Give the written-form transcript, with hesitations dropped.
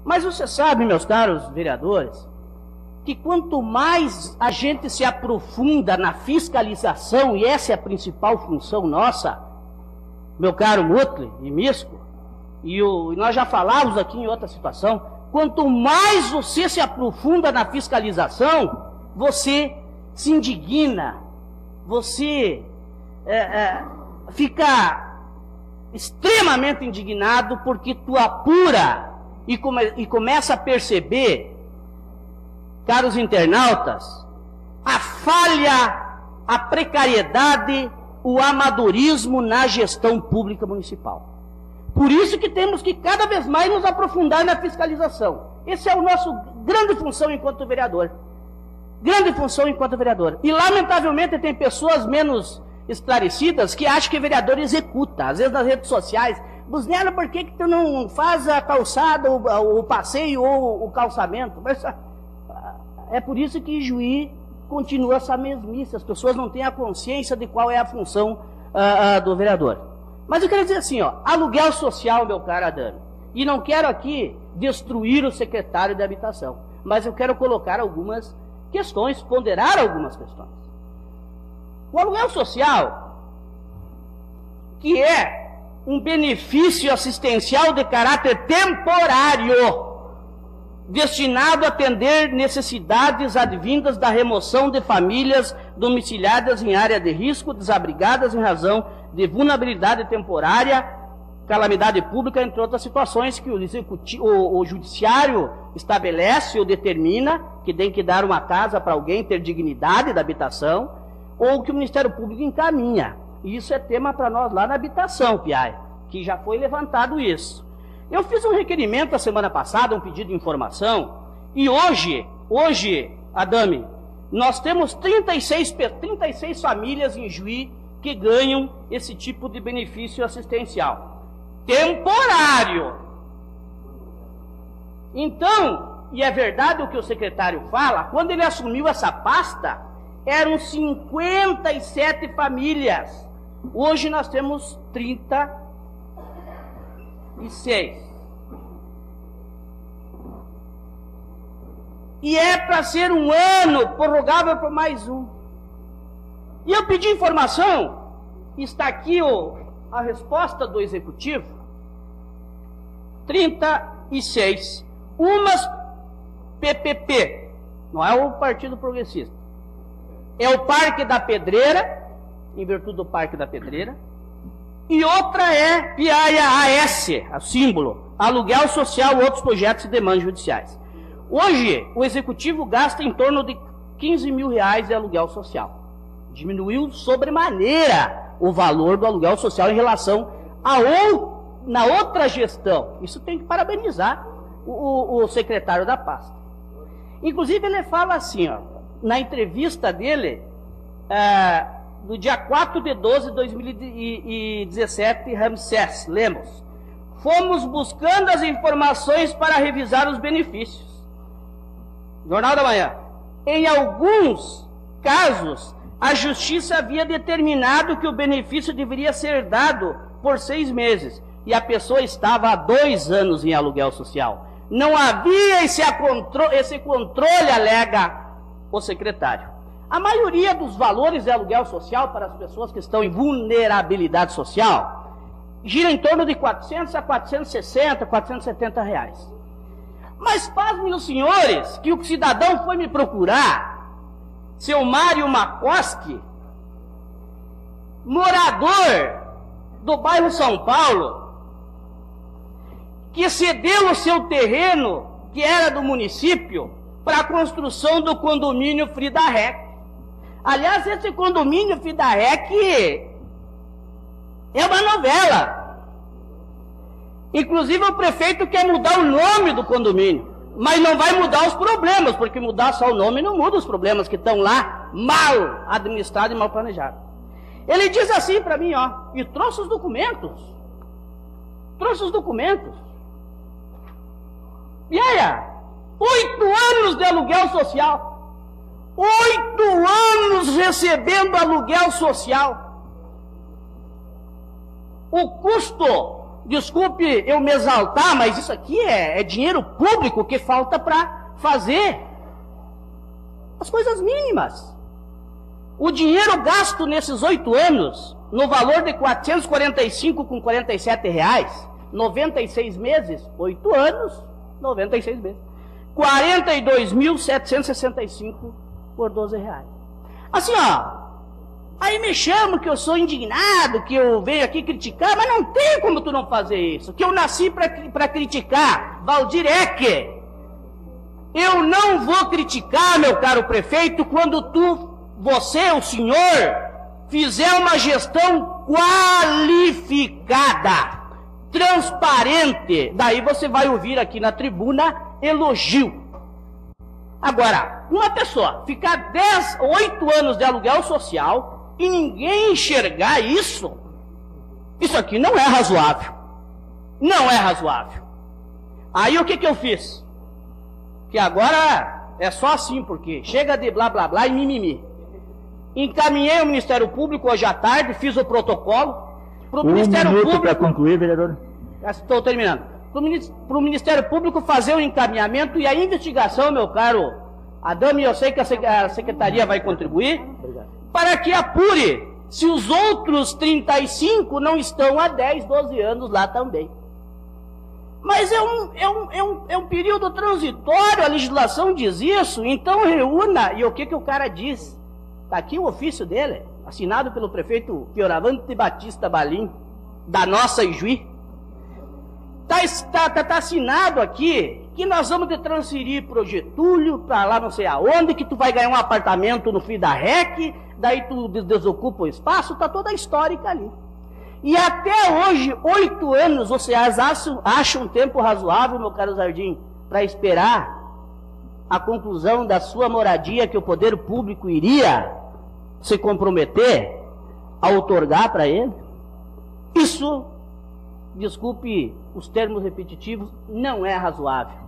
Mas você sabe, meus caros vereadores, que quanto mais a gente se aprofunda na fiscalização, e essa é a principal função nossa, meu caro Mutley e Misco, e nós já falávamos aqui em outra situação, quanto mais você se aprofunda na fiscalização, você se indigna, você fica extremamente indignado porque tu apura e começa a perceber, caros internautas, a falha, a precariedade, o amadorismo na gestão pública municipal. Por isso que temos que cada vez mais nos aprofundar na fiscalização. Essa é a nossa grande função enquanto vereador. Grande função enquanto vereador. E lamentavelmente tem pessoas menos esclarecidas que acham que vereador executa. Às vezes nas redes sociais, Busnello, por que tu não faz a calçada, o passeio ou o calçamento? Mas é por isso que Juí continua essa mesmice. As pessoas não têm a consciência de qual é a função do vereador. Mas eu quero dizer assim, ó, aluguel social, meu caro Adame, e não quero aqui destruir o secretário de habitação, mas eu quero colocar algumas questões, ponderar algumas questões. O aluguel social, que é um benefício assistencial de caráter temporário, destinado a atender necessidades advindas da remoção de famílias domiciliadas em área de risco, desabrigadas em razão de vulnerabilidade temporária, calamidade pública, entre outras situações que o judiciário estabelece ou determina que tem que dar uma casa para alguém ter dignidade da habitação, ou que o Ministério Público encaminha. E isso é tema para nós lá na habitação, Piai, que já foi levantado isso. Eu fiz um requerimento a semana passada, um pedido de informação, e hoje, Adame, nós temos 36 famílias em Juí que ganham esse tipo de benefício assistencial. Temporário. Então, e é verdade o que o secretário fala, quando ele assumiu essa pasta, eram 57 famílias. Hoje nós temos 36. E é para ser um ano, prorrogável por mais um. E eu pedi informação, está aqui a resposta do Executivo, 36. Umas PPP, não é o Partido Progressista, é o Parque da Pedreira, em virtude do Parque da Pedreira, e outra é PIAIA AS, a símbolo, aluguel social e outros projetos e demandas judiciais. Hoje, o Executivo gasta em torno de 15 mil reais de aluguel social. Diminuiu sobremaneira o valor do aluguel social em relação na outra gestão. Isso tem que parabenizar o secretário da pasta. Inclusive, ele fala assim, ó, na entrevista dele, no dia 4/12/2017, Ramsés Lemos, fomos buscando as informações para revisar os benefícios. Jornal da Manhã. Em alguns casos, a Justiça havia determinado que o benefício deveria ser dado por 6 meses e a pessoa estava há 2 anos em aluguel social. Não havia esse controle, alega o secretário. A maioria dos valores de aluguel social para as pessoas que estão em vulnerabilidade social gira em torno de 400 a 460, 470 reais. Mas pasmem os senhores que o cidadão foi me procurar, seu Mário Makoski, morador do bairro São Paulo, que cedeu o seu terreno, que era do município, para a construção do condomínio Frida Rec. Aliás, esse condomínio Frida Rec é uma novela. Inclusive o prefeito quer mudar o nome do condomínio, mas não vai mudar os problemas, porque mudar só o nome não muda os problemas que estão lá mal administrados e mal planejados. Ele diz assim para mim, ó, e trouxe os documentos. E aí, 8 anos de aluguel social. 8 anos recebendo aluguel social. O custo desculpe eu me exaltar, mas isso aqui é dinheiro público que falta para fazer as coisas mínimas. O dinheiro gasto nesses 8 anos, no valor de R$ 445,47 reais, 96 meses, 8 anos, 96 meses, R$ 42.765 por 12 reais. Assim, ó, aí me chamam que eu sou indignado, que eu venho aqui criticar, mas não tem como tu não fazer isso, que eu nasci para criticar. Valdir Eck, eu não vou criticar, meu caro prefeito, quando você, o senhor, fizer uma gestão qualificada, transparente. Daí você vai ouvir aqui na tribuna elogio. Agora, uma pessoa ficar 8 anos de aluguel social e ninguém enxergar isso aqui não é razoável. Não é razoável. Aí o que eu fiz? Que agora é só assim, porque chega de blá blá blá e mimimi. Encaminhei ao Ministério Público hoje à tarde, fiz o protocolo. Pro Ministério Público para concluir, vereador. Estou terminando. Para o Ministério Público fazer o encaminhamento e a investigação, meu caro Adame, eu sei que a Secretaria vai contribuir, para que apure se os outros 35 não estão há 10, 12 anos lá também. Mas é um período transitório, a legislação diz isso, então reúna, e o que o cara diz? Está aqui o ofício dele, assinado pelo prefeito Fioravante Batista Balim, da nossa Ijuí. Está assinado aqui que nós vamos te transferir para o Getúlio, para lá não sei aonde, que tu vai ganhar um apartamento no fim da REC, daí tu desocupa o espaço, está toda a histórica ali. E até hoje, 8 anos, vocês acham um tempo razoável, meu caro Zardim, para esperar a conclusão da sua moradia que o poder público iria se comprometer a outorgar para ele? Isso, desculpe os termos repetitivos, não é razoável.